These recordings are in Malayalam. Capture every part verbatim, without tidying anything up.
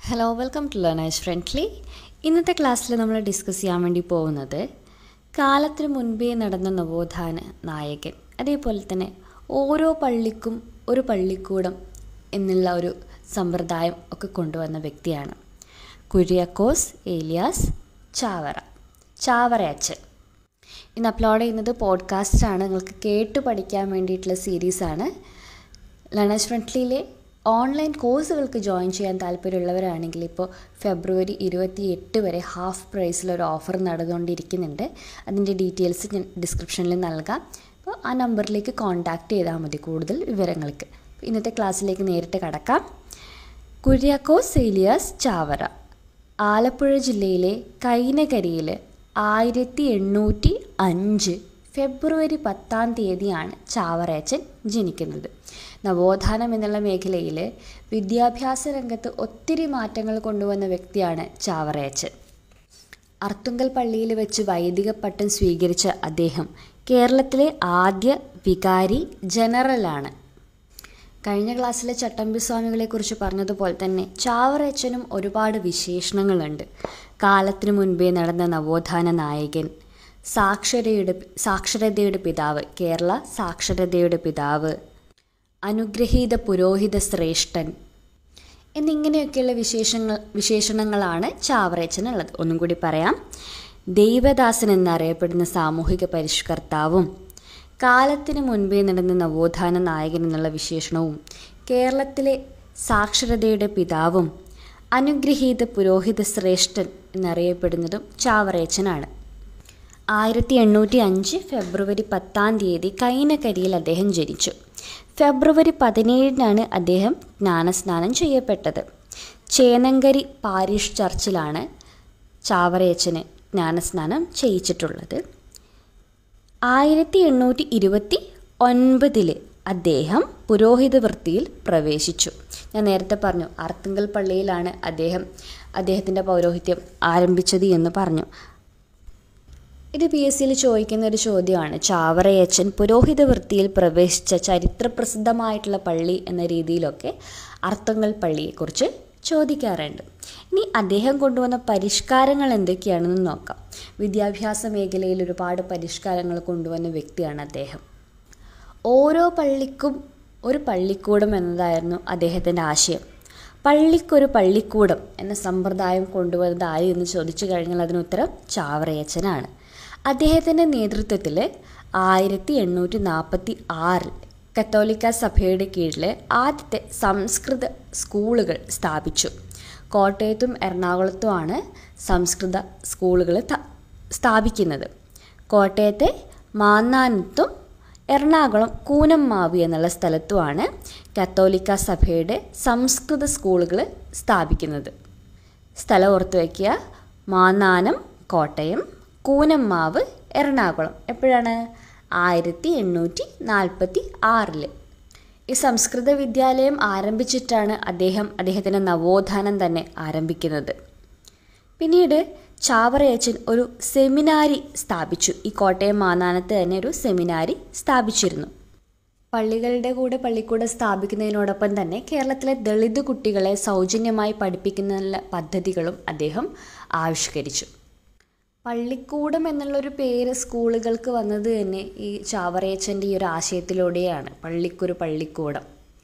Hello welcome to learners friendly. ഇന്നത്തെ ക്ലാസ്സിൽ നമ്മൾ ഡിസ്കസ് ചെയ്യാൻ വേണ്ടി പോകുന്നത് കാലത്തിന് മുൻപേ നടന്ന നവോത്ഥാന നായകൻ, അതേപോലെ തന്നെ ഓരോ പള്ളിക്കും ഒരു പള്ളിക്കൂടം എന്നുള്ള ഒരു സമ്പ്രദായം ഒക്കെ കൊണ്ടുവന്ന വ്യക്തിയാണ് കുര്യാക്കോസ് ഏലിയാസ് ചാവറ ചാവറയച്ചൻ. ഇന്ന് അപ്ലോഡ് ചെയ്യുന്നത് പോഡ്കാസ്റ്റാണ്. നിങ്ങൾക്ക് കേട്ട് പഠിക്കാൻ വേണ്ടിയിട്ടുള്ള സീരീസാണ്. ലേണേഴ്സ് ഫ്രണ്ട്ലിയിലെ ഓൺലൈൻ കോഴ്സുകൾക്ക് ജോയിൻ ചെയ്യാൻ താല്പര്യമുള്ളവരാണെങ്കിൽ ഇപ്പോൾ ഫെബ്രുവരി ഇരുപത്തി എട്ട് വരെ ഹാഫ് പ്രൈസിലൊരു ഓഫർ നടന്നുകൊണ്ടിരിക്കുന്നുണ്ട്. അതിൻ്റെ ഡീറ്റെയിൽസ് ഞാൻ ഡിസ്ക്രിപ്ഷനിൽ നൽകാം. അപ്പോൾ ആ നമ്പറിലേക്ക് കോൺടാക്റ്റ് ചെയ്താൽ മതി കൂടുതൽ വിവരങ്ങൾക്ക്. ഇന്നത്തെ ക്ലാസ്സിലേക്ക് നേരിട്ട് കടക്കാം. കുര്യാക്കോസ് ഏലിയാസ് ചാവറ ആലപ്പുഴ ജില്ലയിലെ കൈനകരിയിൽ ആയിരത്തി എണ്ണൂറ്റി അഞ്ച് ഫെബ്രുവരി പത്താം തീയതിയാണ് ചാവറയച്ചൻ ജനിക്കുന്നത്. നവോത്ഥാനം എന്നുള്ള മേഖലയിൽ വിദ്യാഭ്യാസ രംഗത്ത് ഒത്തിരി മാറ്റങ്ങൾ കൊണ്ടുവന്ന വ്യക്തിയാണ് ചാവറയച്ചൻ. അർത്തുങ്കൽ പള്ളിയിൽ വെച്ച് വൈദിക പട്ടം സ്വീകരിച്ച അദ്ദേഹം കേരളത്തിലെ ആദ്യ വികാരി ജനറലാണ്. കഴിഞ്ഞ ക്ലാസ്സിലെ ചട്ടമ്പി സ്വാമികളെക്കുറിച്ച് പറഞ്ഞതുപോലെ തന്നെ ചാവറയച്ചനും ഒരുപാട് വിശേഷണങ്ങളുണ്ട്. കാലത്തിനു മുൻപേ നടന്ന നവോത്ഥാന നായകൻ, സാക്ഷരയുടെ സാക്ഷരതയുടെ പിതാവ്, കേരള സാക്ഷരതയുടെ പിതാവ്, അനുഗ്രഹീത പുരോഹിത ശ്രേഷ്ഠൻ എന്നിങ്ങനെയൊക്കെയുള്ള വിശേഷങ്ങൾ വിശേഷണങ്ങളാണ് ചാവറയച്ചനുള്ളത്. ഒന്നും കൂടി പറയാം. ദൈവദാസൻ എന്നറിയപ്പെടുന്ന സാമൂഹിക പരിഷ്കർത്താവും, കാലത്തിന് മുൻപേ നടന്ന നവോത്ഥാന നായകൻ എന്നുള്ള വിശേഷണവും, കേരളത്തിലെ സാക്ഷരതയുടെ പിതാവും, അനുഗ്രഹീത പുരോഹിത ശ്രേഷ്ഠൻ എന്നറിയപ്പെടുന്നതും ചാവറയച്ചനാണ്. ആയിരത്തി എണ്ണൂറ്റി അഞ്ച് ഫെബ്രുവരി പത്താം തീയതി കൈനകരിയിൽ അദ്ദേഹം ജനിച്ചു. ഫെബ്രുവരി പതിനേഴിനാണ് അദ്ദേഹം ജ്ഞാനസ്നാനം ചെയ്യപ്പെട്ടത്. ചേനങ്കരി പാരിഷ് ചർച്ചിലാണ് ചാവറയച്ചന് ജ്ഞാനസ്നാനം ചെയ്യിച്ചിട്ടുള്ളത്. ആയിരത്തി എണ്ണൂറ്റി ഇരുപത്തി ഒൻപതിൽ അദ്ദേഹം പുരോഹിത വൃത്തിയിൽ പ്രവേശിച്ചു. ഞാൻ നേരത്തെ പറഞ്ഞു അർത്തുങ്കൽ പള്ളിയിലാണ് അദ്ദേഹം അദ്ദേഹത്തിൻ്റെ പൗരോഹിത്യം ആരംഭിച്ചത് എന്ന് പറഞ്ഞു. ഇത് പി എസ് സിയിൽ ചോദിക്കുന്ന ഒരു ചോദ്യമാണ്. ചാവറയച്ചൻ പുരോഹിത വൃത്തിയിൽ പ്രവേശിച്ച ചരിത്രപ്രസിദ്ധമായിട്ടുള്ള പള്ളി എന്ന രീതിയിലൊക്കെ അർത്തുങ്കൽ പള്ളിയെക്കുറിച്ച് ചോദിക്കാറുണ്ട്. ഇനി അദ്ദേഹം കൊണ്ടുവന്ന പരിഷ്കാരങ്ങൾ എന്തൊക്കെയാണെന്ന് നോക്കാം. വിദ്യാഭ്യാസ മേഖലയിൽ ഒരുപാട് പരിഷ്കാരങ്ങൾ കൊണ്ടുവന്ന വ്യക്തിയാണ് അദ്ദേഹം. ഓരോ പള്ളിക്കും ഒരു പള്ളിക്കൂടം എന്നതായിരുന്നു അദ്ദേഹത്തിൻ്റെ ആശയം. പള്ളിക്കൊരു പള്ളിക്കൂടം എന്ന സമ്പ്രദായം കൊണ്ടുവന്നത് ആര് എന്ന് ചോദിച്ചു കഴിഞ്ഞാൽ അതിന് ഉത്തരം ചാവറയച്ചനാണ്. അദ്ദേഹത്തിൻ്റെ നേതൃത്വത്തിൽ ആയിരത്തി എണ്ണൂറ്റി നാൽപ്പത്തി ആറിൽ കത്തോലിക്ക സഭയുടെ കീഴിൽ ആദ്യത്തെ സംസ്കൃത സ്കൂളുകൾ സ്ഥാപിച്ചു. കോട്ടയത്തും എറണാകുളത്തുമാണ് സംസ്കൃത സ്കൂളുകൾ സ്ഥാപിക്കുന്നത്. കോട്ടയത്തെ മാന്നാനത്തും എറണാകുളം കൂനമ്മാവി എന്നുള്ള സ്ഥലത്തുമാണ് കത്തോലിക്ക സഭയുടെ സംസ്കൃത സ്കൂളുകൾ സ്ഥാപിക്കുന്നത്. സ്ഥലം ഓർത്തു വയ്ക്കുക. മാന്നാനം കോട്ടയം, കൂനമ്മാവ് എറണാകുളം. എപ്പോഴാണ്? ആയിരത്തി എണ്ണൂറ്റി നാൽപ്പത്തി ആറിൽ. ഈ സംസ്കൃത വിദ്യാലയം ആരംഭിച്ചിട്ടാണ് അദ്ദേഹം അദ്ദേഹത്തിൻ്റെ നവോത്ഥാനം തന്നെ ആരംഭിക്കുന്നത്. പിന്നീട് ചാവറയച്ചൻ ഒരു സെമിനാരി സ്ഥാപിച്ചു. ഈ കോട്ടയം മാന്നാനത്ത് തന്നെ ഒരു സെമിനാരി സ്ഥാപിച്ചിരുന്നു. പള്ളികളുടെ കൂടെ പള്ളിക്കൂടം സ്ഥാപിക്കുന്നതിനോടൊപ്പം തന്നെ കേരളത്തിലെ ദളിത് കുട്ടികളെ സൗജന്യമായി പഠിപ്പിക്കുന്ന പദ്ധതികളും അദ്ദേഹം ആവിഷ്കരിച്ചു. പള്ളിക്കൂടം എന്നുള്ളൊരു പേര് സ്കൂളുകൾക്ക് വന്നത് തന്നെ ഈ ചാവറയച്ചൻ്റെ ഈ ഒരു ആശയത്തിലൂടെയാണ്. പള്ളിക്കൊരു പള്ളിക്കൂടം.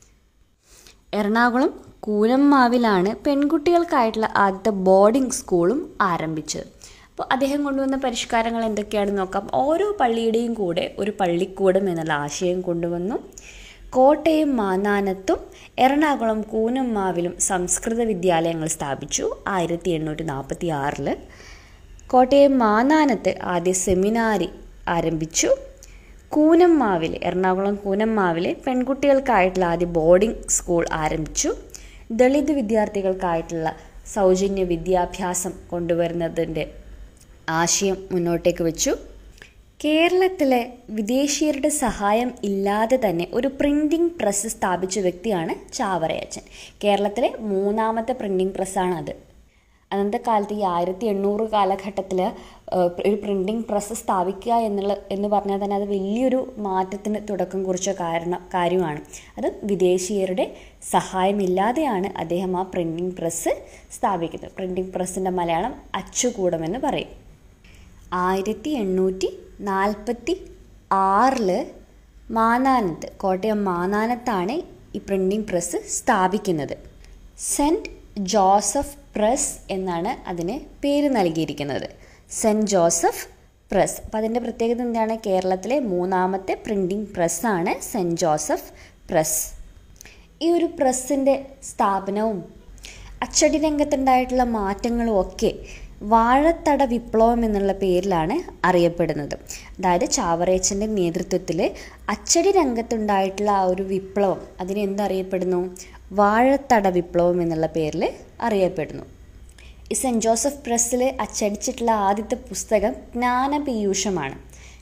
എറണാകുളം കൂനമ്മാവിലാണ് പെൺകുട്ടികൾക്കായിട്ടുള്ള ആദ്യത്തെ ബോർഡിംഗ് സ്കൂളും ആരംഭിച്ചത്. അപ്പോൾ അദ്ദേഹം കൊണ്ടുവന്ന പരിഷ്കാരങ്ങൾ എന്തൊക്കെയാണെന്ന് നോക്കാം. ഓരോ പള്ളിയുടെയും കൂടെ ഒരു പള്ളിക്കൂടം എന്നുള്ള ആശയം കൊണ്ടുവന്നു. കോട്ടയം മാന്നാനത്തും എറണാകുളം കൂനമ്മാവിലും സംസ്കൃത വിദ്യാലയങ്ങൾ സ്ഥാപിച്ചു. ആയിരത്തി എണ്ണൂറ്റി നാൽപ്പത്തി ആറിൽ കോട്ടയം മാന്നാനത്ത് ആദ്യ സെമിനാരി ആരംഭിച്ചു. കൂനമ്മാവിൽ എറണാകുളം കൂനമ്മാവിൽ പെൺകുട്ടികൾക്കായിട്ടുള്ള ആദ്യ ബോർഡിംഗ് സ്കൂൾ ആരംഭിച്ചു. ദളിത് വിദ്യാർത്ഥികൾക്കായിട്ടുള്ള സൗജന്യ വിദ്യാഭ്യാസം കൊണ്ടുവരുന്നതിൻ്റെ ആശയം മുന്നോട്ടേക്ക് വെച്ചു. കേരളത്തിലെ വിദേശീയരുടെ സഹായം ഇല്ലാതെ തന്നെ ഒരു പ്രിൻറ്റിംഗ് പ്രസ് സ്ഥാപിച്ച വ്യക്തിയാണ് ചാവറയച്ചൻ. കേരളത്തിലെ മൂന്നാമത്തെ പ്രിൻറ്റിംഗ് പ്രസ്സാണത്. അന്നത്തെ കാലത്ത് ഈ ആയിരത്തി എണ്ണൂറ് കാലഘട്ടത്തിൽ ഒരു പ്രിൻറ്റിംഗ് പ്രസ് സ്ഥാപിക്കുക എന്നുള്ള എന്ന് പറഞ്ഞാൽ തന്നെ അത് വലിയൊരു മാറ്റത്തിന് തുടക്കം കുറിച്ച കാരണം കാര്യമാണ്. അത് വിദേശീയരുടെ സഹായമില്ലാതെയാണ് അദ്ദേഹം ആ പ്രിൻറ്റിംഗ് പ്രസ് സ്ഥാപിക്കുന്നത്. പ്രിൻറ്റിംഗ് പ്രസ്സിൻ്റെ മലയാളം അച്ചുകൂടമെന്ന് പറയും. ആയിരത്തി എണ്ണൂറ്റി നാൽപ്പത്തി ആറില് മാന്നാനത്ത്, കോട്ടയം മാന്നാനത്താണ് ഈ പ്രിൻറ്റിംഗ് പ്രസ് സ്ഥാപിക്കുന്നത്. സെൻറ്റ് ജോസഫ് പ്രസ് എന്നാണ് അതിന് പേര് നൽകിയിരിക്കുന്നത്. Saint Joseph press. അപ്പം അതിൻ്റെ പ്രത്യേകത എന്താണ്? കേരളത്തിലെ മൂന്നാമത്തെ പ്രിൻറ്റിംഗ് പ്രസ്സാണ് സെൻറ്റ് ജോസഫ് പ്രസ്. ഈ ഒരു പ്രസ്സിൻ്റെ സ്ഥാപനവും അച്ചടി രംഗത്തുണ്ടായിട്ടുള്ള മാറ്റങ്ങളും ഒക്കെ വാഴത്തട വിപ്ലവം എന്നുള്ള പേരിലാണ് അറിയപ്പെടുന്നത്. അതായത് ചാവറയച്ചൻ്റെ നേതൃത്വത്തിൽ അച്ചടി രംഗത്തുണ്ടായിട്ടുള്ള ആ ഒരു വിപ്ലവം അതിനെ എന്തറിയപ്പെടുന്നു? വാഴത്തട വിപ്ലവം എന്നുള്ള പേരിൽ അറിയപ്പെടുന്നു. ഈ സെൻറ്റ് ജോസഫ് പ്രസ്സിൽ അച്ചടിച്ചിട്ടുള്ള ആദ്യത്തെ പുസ്തകം ജ്ഞാനപീയൂഷമാണ്.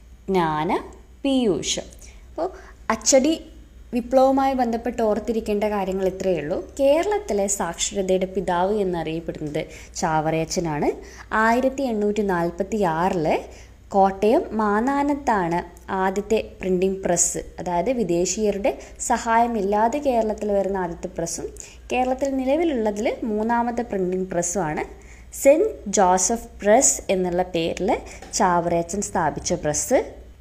ജ്ഞാനപീയൂഷം. അപ്പോൾ അച്ചടി വിപ്ലവവുമായി ബന്ധപ്പെട്ട് ഓർത്തിരിക്കേണ്ട കാര്യങ്ങൾ ഇത്രയേ ഉള്ളൂ. കേരളത്തിലെ സാക്ഷരതയുടെ പിതാവ് എന്നറിയപ്പെടുന്നത് ചാവറയച്ചനാണ്. ആയിരത്തി എണ്ണൂറ്റി നാൽപ്പത്തി ആറില് കോട്ടയം മാന്നാനത്താണ് ആദ്യത്തെ പ്രിൻറ്റിംഗ് പ്രസ്, അതായത് വിദേശീയരുടെ സഹായമില്ലാതെ കേരളത്തിൽ വരുന്ന ആദ്യത്തെ പ്രസ്സും കേരളത്തിൽ നിലവിലുള്ളതിൽ മൂന്നാമത്തെ പ്രിൻറ്റിംഗ് പ്രസ്സുമാണ് സെൻറ്റ് ജോസഫ് പ്രസ് എന്നുള്ള പേരിൽ ചാവറയച്ചൻ സ്ഥാപിച്ച പ്രസ്.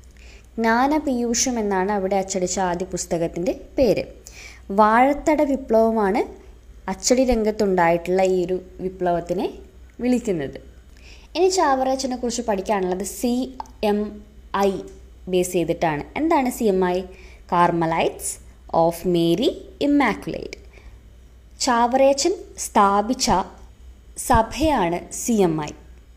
ജ്ഞാനപീയൂഷം എന്നാണ് അവിടെ അച്ചടിച്ച ആദ്യ പുസ്തകത്തിൻ്റെ പേര്. വാഴത്തട വിപ്ലവമാണ് അച്ചടി രംഗത്തുണ്ടായിട്ടുള്ള ഈ ഒരു വിപ്ലവത്തിനെ വിളിക്കുന്നത്. ഇനി ചാവറയച്ചനെ കുറിച്ച് പഠിക്കാനുള്ളത് സി എം ഐ ബേസ് ചെയ്തിട്ടാണ്. എന്താണ് C M I? Carmelites of Mary Immaculate. ചാവറയച്ചൻ സ്ഥാപിച്ച സഭയാണ് C M I,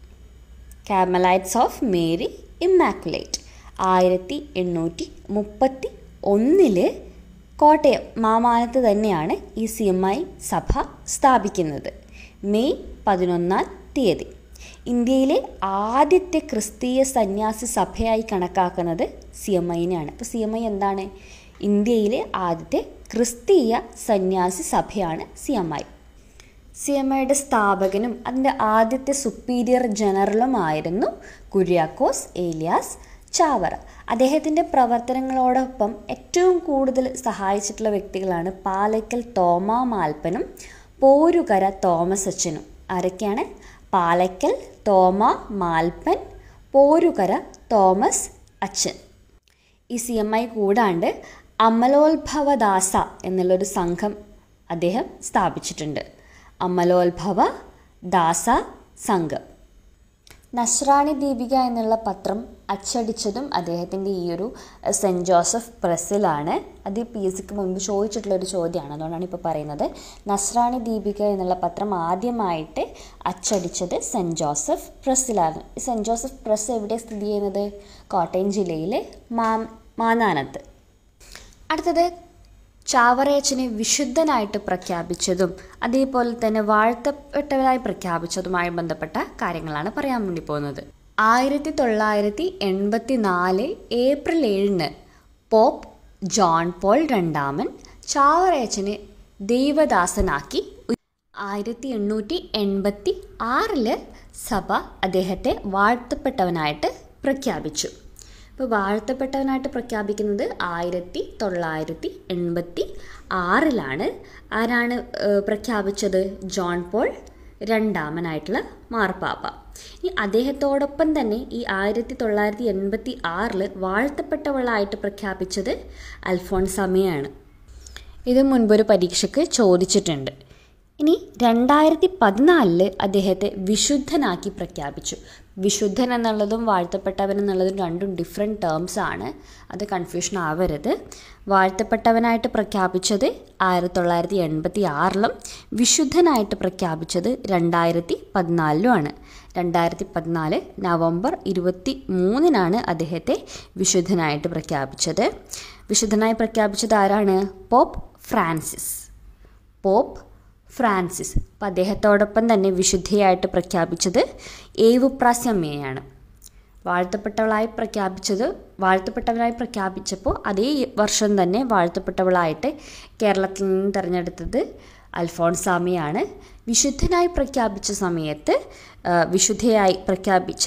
Carmelites of Mary Immaculate. ആയിരത്തി എണ്ണൂറ്റി മുപ്പത്തി ഒന്നില് കോട്ടയം മാമാനത്ത് തന്നെയാണ് ഈ സി എം ഐ സഭ സ്ഥാപിക്കുന്നത്. മെയ് പതിനൊന്നാം തീയതി. ഇന്ത്യയിലെ ആദ്യത്തെ ക്രിസ്തീയ സന്യാസി സഭയായി കണക്കാക്കുന്നത് സി എം ഐനെയാണ്. അപ്പോൾ സി എം ഐ എന്താണ്? ഇന്ത്യയിലെ ആദ്യത്തെ ക്രിസ്തീയ സന്യാസി സഭയാണ് C M I. C M ഐയുടെ സ്ഥാപകനും അതിൻ്റെ ആദ്യത്തെ സുപ്പീരിയർ ജനറലുമായിരുന്നു കുര്യാക്കോസ് ഏലിയാസ് ചാവറ. അദ്ദേഹത്തിൻ്റെ പ്രവർത്തനങ്ങളോടൊപ്പം ഏറ്റവും കൂടുതൽ സഹായിച്ചിട്ടുള്ള വ്യക്തികളാണ് പാലയ്ക്കൽ തോമാ മാൽപ്പനും പോരുകര തോമസ് അച്ഛനും. ആരൊക്കെയാണ്? പാലയ്ക്കൽ തോമാ മാൽപ്പൻ, പോരുകര തോമസ് അച്ഛൻ. ഈ സി എം ഐ കൂടാണ്ട് അമലോത്ഭവദാസ എന്നുള്ളൊരു സംഘം അദ്ദേഹം സ്ഥാപിച്ചിട്ടുണ്ട്. അമലോത്ഭവ ദാസ സംഘം. നസ്രാണി ദീപിക എന്നുള്ള പത്രം അച്ചടിച്ചതും അദ്ദേഹത്തിൻ്റെ ഈ ഒരു സെൻറ്റ് ജോസഫ് പ്രസ്സിലാണ്. അത് പി എസ് സിക്ക് മുൻപ് ചോദിച്ചിട്ടുള്ളൊരു ചോദ്യമാണ്, അതുകൊണ്ടാണ് ഇപ്പോൾ പറയുന്നത്. നസ്രാണി ദീപിക എന്നുള്ള പത്രം ആദ്യമായിട്ട് അച്ചടിച്ചത് സെൻറ്റ് ജോസഫ് പ്രസ്സിലാണ്. സെൻറ്റ് ജോസഫ് പ്രസ് എവിടെ സ്ഥിതി ചെയ്യുന്നത്? കോട്ടയം ജില്ലയിലെ മാ മാന്നാനത്ത്. അടുത്തത് ചാവറയച്ചനെ വിശുദ്ധനായിട്ട് പ്രഖ്യാപിച്ചതും അതേപോലെ തന്നെ വാഴ്ത്തപ്പെട്ടവരായി പ്രഖ്യാപിച്ചതുമായി ബന്ധപ്പെട്ട കാര്യങ്ങളാണ് പറയാൻ വേണ്ടി പോകുന്നത്. ആയിരത്തി തൊള്ളായിരത്തി എൺപത്തി നാല് ഏപ്രിൽ ഏഴിന് പോപ്പ് ജോൺ പോൾ രണ്ടാമൻ ചാവറയച്ചനെ ദൈവദാസനാക്കി. ആയിരത്തി എണ്ണൂറ്റി എൺപത്തി ആറില് സഭ അദ്ദേഹത്തെ വാഴ്ത്തപ്പെട്ടവനായിട്ട് പ്രഖ്യാപിച്ചു. ഇപ്പോൾ വാഴ്ത്തപ്പെട്ടവനായിട്ട് പ്രഖ്യാപിക്കുന്നത് ആയിരത്തി തൊള്ളായിരത്തി എൺപത്തി ആറിലാണ്. ആരാണ് പ്രഖ്യാപിച്ചത്? ജോൺ പോൾ രണ്ടാമനായിട്ടുള്ള മാർപ്പാപ്പ. ഈ അദ്ദേഹത്തോടൊപ്പം തന്നെ ഈ ആയിരത്തി തൊള്ളായിരത്തി എൺപത്തി ആറിൽ വാഴ്ത്തപ്പെട്ടവളായിട്ട് പ്രഖ്യാപിച്ചത് അൽഫോൺസാമയാണ്. ഇത് മുൻപൊരു പരീക്ഷയ്ക്ക് ചോദിച്ചിട്ടുണ്ട്. ഇനി രണ്ടായിരത്തി പതിനാലില് അദ്ദേഹത്തെ വിശുദ്ധനാക്കി പ്രഖ്യാപിച്ചു. വിശുദ്ധൻ എന്നുള്ളതും വാഴ്ത്തപ്പെട്ടവൻ എന്നുള്ളതും രണ്ടും ഡിഫറെൻറ്റ് ടേംസ് ആണ്, അത് കൺഫ്യൂഷൻ ആവരുത്. വാഴ്ത്തപ്പെട്ടവനായിട്ട് പ്രഖ്യാപിച്ചത് ആയിരത്തി തൊള്ളായിരത്തി എൺപത്തി ആറിലും വിശുദ്ധനായിട്ട് പ്രഖ്യാപിച്ചത് രണ്ടായിരത്തി പതിനാലിലുമാണ്. രണ്ടായിരത്തി പതിനാല് നവംബർ ഇരുപത്തി മൂന്നിനാണ് അദ്ദേഹത്തെ വിശുദ്ധനായിട്ട് പ്രഖ്യാപിച്ചത്. വിശുദ്ധനായി പ്രഖ്യാപിച്ചത് ആരാണ്? Pope Francis. Pope Francis. അപ്പം അദ്ദേഹത്തോടൊപ്പം തന്നെ വിശുദ്ധയായിട്ട് പ്രഖ്യാപിച്ചത് ഏവുപ്രാസ്യമ്മയാണ്. വാഴ്ത്തപ്പെട്ടവളായി പ്രഖ്യാപിച്ചത് വാഴ്ത്തപ്പെട്ടവരായി പ്രഖ്യാപിച്ചപ്പോൾ അതേ വർഷം തന്നെ വാഴ്ത്തപ്പെട്ടവളായിട്ട് കേരളത്തിൽ നിന്ന് തിരഞ്ഞെടുത്തത് അൽഫോൺസാമയാണ്. വിശുദ്ധനായി പ്രഖ്യാപിച്ച സമയത്ത് വിശുദ്ധയായി പ്രഖ്യാപിച്ച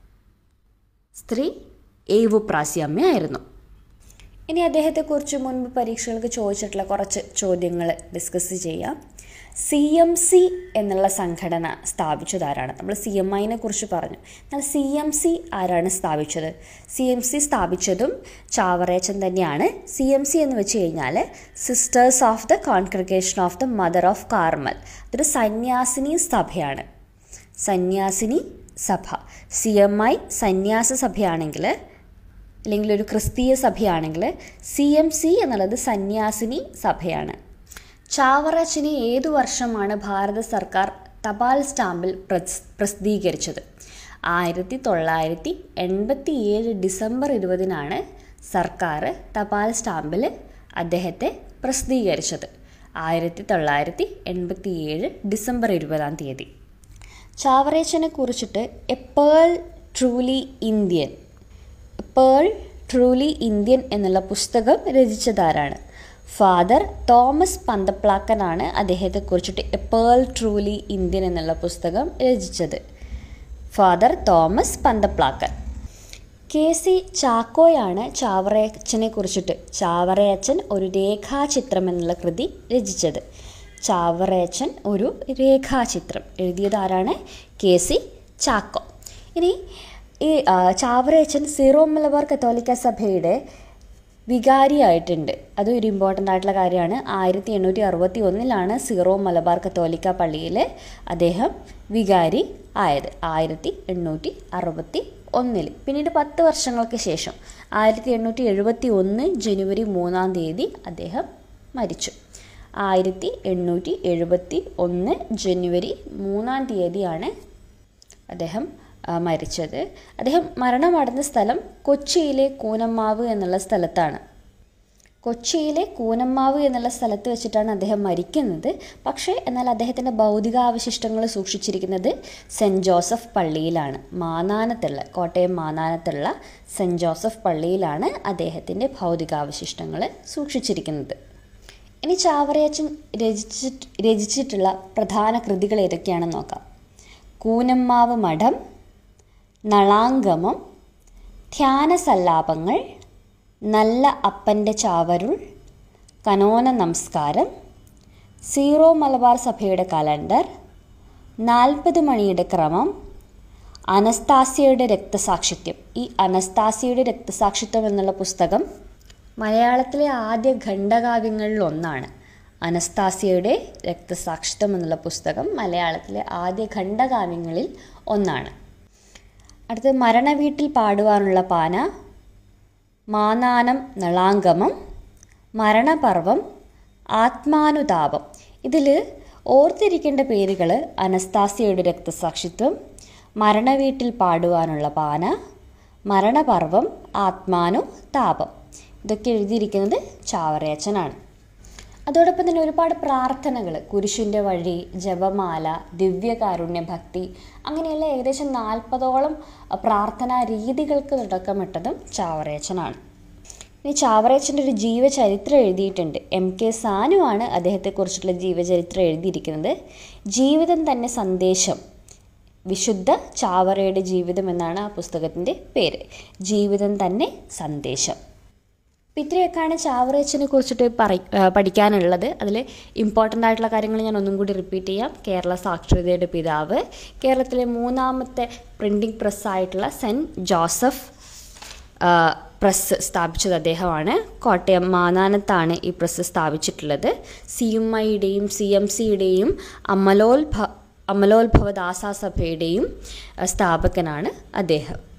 സ്ത്രീ ഏവുപ്രാസ്യമ്മയായിരുന്നു. ഇനി അദ്ദേഹത്തെക്കുറിച്ച് മുൻപ് പരീക്ഷകൾക്ക് ചോദിച്ചിട്ടുള്ള കുറച്ച് ചോദ്യങ്ങൾ ഡിസ്കസ് ചെയ്യാം. സി എം സി എന്നുള്ള സംഘടന സ്ഥാപിച്ചതാരാണ്? നമ്മൾ സി എം ഐനെ കുറിച്ച് പറഞ്ഞു. എന്നാൽ സി എം സി ആരാണ് സ്ഥാപിച്ചത്? സി എം സി സ്ഥാപിച്ചതും ചാവറയച്ചൻ തന്നെയാണ്. സി എം സി എന്ന് വെച്ച് കഴിഞ്ഞാൽ sisters of the congregation of the mother of Carmel. ഇതൊരു സന്യാസിനി സഭയാണ്. സന്യാസിനി സഭ. സി എം ഐ സന്യാസ സഭയാണെങ്കിൽ, അല്ലെങ്കിൽ ഒരു ക്രിസ്തീയ സഭയാണെങ്കിൽ, സി എം സി എന്നുള്ളത് സന്യാസിനി സഭയാണ്. ചാവറയച്ചനെ ഏതു വർഷമാണ് ഭാരത സർക്കാർ തപാൽ സ്റ്റാമ്പിൽ പ്രസിദ്ധീകരിച്ചത്? ആയിരത്തി തൊള്ളായിരത്തി എൺപത്തി ഏഴ് ഡിസംബർ ഇരുപതിനാണ് സർക്കാർ തപാൽ സ്റ്റാമ്പിൽ അദ്ദേഹത്തെ പ്രസിദ്ധീകരിച്ചത്. ആയിരത്തി തൊള്ളായിരത്തി എൺപത്തി ഏഴ് ഡിസംബർ ഇരുപതാം തീയതി. ചാവറയച്ചനെ കുറിച്ചിട്ട് a pearl truly Indian pearl truly Indian എന്നുള്ള പുസ്തകം രചിച്ചതാരാണ്? ഫാദർ തോമസ് പന്തപ്ലാക്കനാണ് അദ്ദേഹത്തെക്കുറിച്ചിട്ട് എ പേൾ ട്രൂലി ഇന്ത്യൻ എന്നുള്ള പുസ്തകം രചിച്ചത്. Father Thomas Panthaplackal. K C ചാക്കോയാണ് ചാവറയച്ചനെ കുറിച്ചിട്ട് ചാവറയച്ചൻ ഒരു രേഖാചിത്രം എന്നുള്ള കൃതി രചിച്ചത്. ചാവറയച്ചൻ ഒരു രേഖാചിത്രം എഴുതിയത് ആരാണ്? K C Chacko. ഇനി ഈ ചാവറയച്ചൻ സീറോ മലബാർ കത്തോലിക്ക സഭയുടെ വികാരിയായിട്ടുണ്ട്. അതും ഒരു ഇമ്പോർട്ടൻ്റ് ആയിട്ടുള്ള കാര്യമാണ്. ആയിരത്തി എണ്ണൂറ്റി അറുപത്തി ഒന്നിലാണ് സീറോ മലബാർ കത്തോലിക്ക പള്ളിയിൽ അദ്ദേഹം വികാരി ആയത്. ആയിരത്തി എണ്ണൂറ്റി അറുപത്തി ഒന്നിൽ. പിന്നീട് പത്ത് വർഷങ്ങൾക്ക് ശേഷം ആയിരത്തി എണ്ണൂറ്റി എഴുപത്തി ഒന്ന് ജനുവരി മൂന്നാം തീയതി അദ്ദേഹം മരിച്ചു. ആയിരത്തി എണ്ണൂറ്റി എഴുപത്തി ഒന്ന് ജനുവരി മൂന്നാം തീയതിയാണ് അദ്ദേഹം മരിച്ചത്. അദ്ദേഹം മരണമടഞ്ഞ സ്ഥലം കൊച്ചിയിലെ കൂനമ്മാവ് എന്നുള്ള സ്ഥലത്താണ്. കൊച്ചിയിലെ കൂനമ്മാവ് എന്നുള്ള സ്ഥലത്ത് വെച്ചിട്ടാണ് അദ്ദേഹം മരിക്കുന്നത്. പക്ഷേ എന്നാൽ അദ്ദേഹത്തിൻ്റെ ഭൗതികാവശിഷ്ടങ്ങൾ സൂക്ഷിച്ചിരിക്കുന്നത് സെൻറ്റ് ജോസഫ് പള്ളിയിലാണ്. മാന്നാനത്തുള്ള കോട്ടയം മാന്നാനത്തുള്ള സെൻറ്റ് ജോസഫ് പള്ളിയിലാണ് അദ്ദേഹത്തിൻ്റെ ഭൗതികാവശിഷ്ടങ്ങൾ സൂക്ഷിച്ചിരിക്കുന്നത്. ഇനി ചാവറയച്ചൻ രചിച്ചിട്ട് രചിച്ചിട്ടുള്ള പ്രധാന കൃതികൾ ഏതൊക്കെയാണെന്ന് നോക്കാം. കൂനമ്മാവ് മഠം, നളാംഗമം, ധ്യാനസല്ലാപങ്ങൾ, നല്ല അപ്പൻ്റെ ചാവരുൾ, കനോന നമസ്കാരം, സീറോ മലബാർ സഭയുടെ കലണ്ടർ, നാൽപ്പത് മണിയുടെ ക്രമം, അനസ്താസിയയുടെ രക്തസാക്ഷിത്വം. ഈ അനസ്താസിയയുടെ രക്തസാക്ഷിത്വം എന്നുള്ള പുസ്തകം മലയാളത്തിലെ ആദ്യ ഖണ്ഡകാവ്യങ്ങളിൽ ഒന്നാണ്. അനസ്താസിയയുടെ രക്തസാക്ഷിത്വം എന്നുള്ള പുസ്തകം മലയാളത്തിലെ ആദ്യ ഖണ്ഡകാവ്യങ്ങളിൽ ഒന്നാണ്. അടുത്തത് മരണവീട്ടിൽ പാടുവാനുള്ള പാന, മാനാനം നളാംഗമം, മരണപർവം, ആത്മാനുതാപം. ഇതിൽ ഓർത്തിരിക്കേണ്ട പേരുകൾ അനസ്താസിയയുടെ രക്തസാക്ഷിത്വം, മരണവീട്ടിൽ പാടുവാനുള്ള പാന, മരണപർവം, ആത്മാനുതാപം. ഇതൊക്കെ എഴുതിയിരിക്കുന്നത് ചാവറയച്ചനാണ്. അതോടൊപ്പം തന്നെ ഒരുപാട് പ്രാർത്ഥനകൾ, കുരിശിൻ്റെ വഴി, ജപമാല, ദിവ്യകാരുണ്യ ഭക്തി, അങ്ങനെയുള്ള ഏകദേശം നാൽപ്പതോളം പ്രാർത്ഥനാ രീതികൾക്ക് തുടക്കമിട്ടതും ചാവറയച്ചനാണ്. ഇനി ചാവറയച്ചൻ്റെ ഒരു ജീവചരിത്രം എഴുതിയിട്ടുണ്ട്. എം കെ സാനുവാണ് അദ്ദേഹത്തെക്കുറിച്ചുള്ള ജീവചരിത്രം എഴുതിയിരിക്കുന്നത്. ജീവിതം തന്നെ സന്ദേശം, വിശുദ്ധ ചാവറയുടെ ജീവിതം എന്നാണ് ആ പുസ്തകത്തിൻ്റെ പേര്. ജീവിതം തന്നെ സന്ദേശം. അപ്പോൾ ഇത്രയൊക്കെയാണ് ചാവറയച്ചനെ കുറിച്ചിട്ട് പറ പഠിക്കാനുള്ളത്. അതിൽ ഇമ്പോർട്ടൻ്റ് ആയിട്ടുള്ള കാര്യങ്ങൾ ഞാൻ ഒന്നും കൂടി റിപ്പീറ്റ് ചെയ്യാം. കേരള സാക്ഷരതയുടെ പിതാവ്, കേരളത്തിലെ മൂന്നാമത്തെ പ്രിൻറ്റിംഗ് പ്രസ്സായിട്ടുള്ള സെൻറ്റ് ജോസഫ് പ്രസ് സ്ഥാപിച്ചത് അദ്ദേഹമാണ്. കോട്ടയം മാനാനത്താണ് ഈ പ്രസ് സ്ഥാപിച്ചിട്ടുള്ളത്. സി എം ഐയുടെയും സി എം സിയുടെയും അമലോത്ഭ അമലോത്ഭവ ദാസാസഭയുടെയും സ്ഥാപകനാണ് അദ്ദേഹം.